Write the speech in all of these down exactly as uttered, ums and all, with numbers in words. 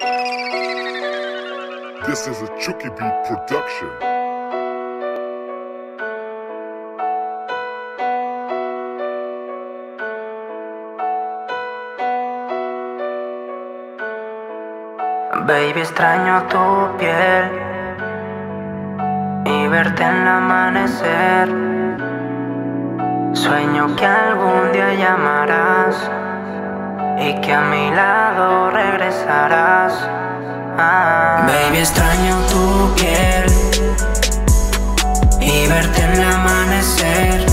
This is a Chucky Beat production. Baby, extraño tu piel y verte en el amanecer. Sueño que algún día llamarás y que a mi lado regresarás. Ah. Baby, extraño tu piel y verte en el amanecer.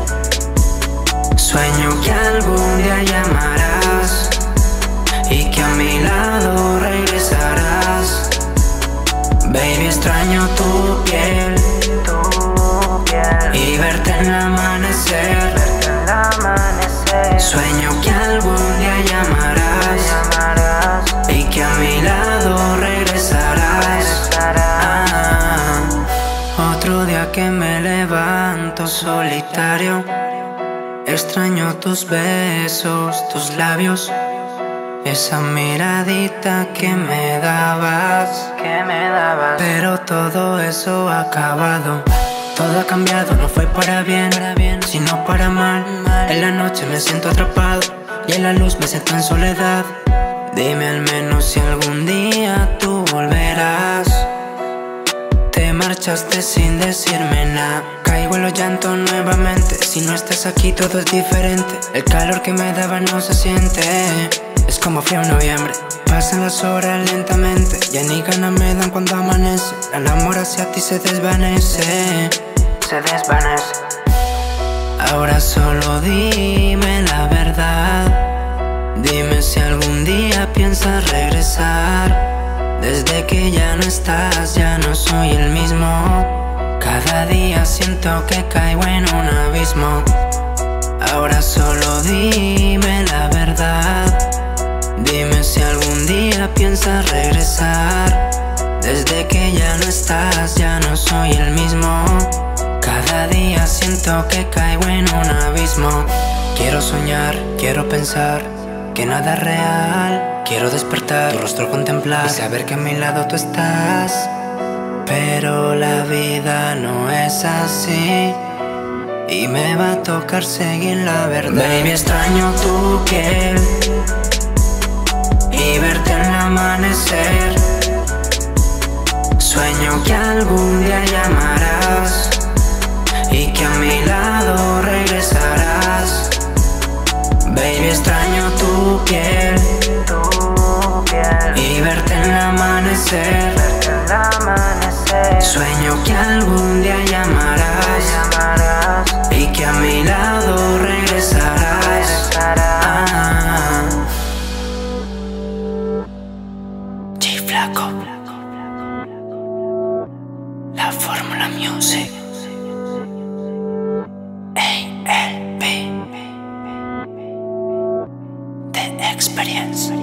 Sueño que algún día llamarás y que a mi lado regresarás. Baby, extraño tu piel, tu piel y verte en el amanecer. Verte en el amanecer. Sueño que algún día llamarás, llamarás y que a mi lado regresarás. Ah, otro día que me levanto solitario, extraño tus besos, tus labios, esa miradita que me dabas, que me dabas. Pero todo eso ha acabado, todo ha cambiado, no fue para bien, sino para mal. En la noche me siento atrapado y en la luz me siento en soledad. Dime al menos si algún día tú volverás. Te marchaste sin decirme nada. Caigo en los llantos nuevamente. Si no estás aquí todo es diferente. El calor que me daba no se siente. Es como frío en noviembre. Pasan las horas lentamente. Ya ni ganas me dan cuando amanece. El amor hacia ti se desvanece. Se desvanece. Ahora solo dime la verdad. Dime si algún día piensas regresar. Desde que ya no estás, ya no soy el mismo. Cada día siento que caigo en un abismo. Ahora solo dime la verdad. Dime si algún día piensas regresar. Desde que ya no estás, ya no soy el mismo. Cada día siento que caigo en un abismo. Quiero soñar, quiero pensar que nada es real. Quiero despertar, tu rostro contemplar y saber que a mi lado tú estás. Pero la vida no es así y me va a tocar seguir la verdad. Baby, extraño tu piel y verte en el amanecer. Sueño que algún día llamarás y que a mi lado regresarás. Baby, extraño tu piel, tu piel y verte en el amanecer. Verte en el amanecer. Sueño que algún día llamarás, llamarás y que a mi lado regresarás. Ah. J Flaco, La Fórmula Music. A L B, The Experience.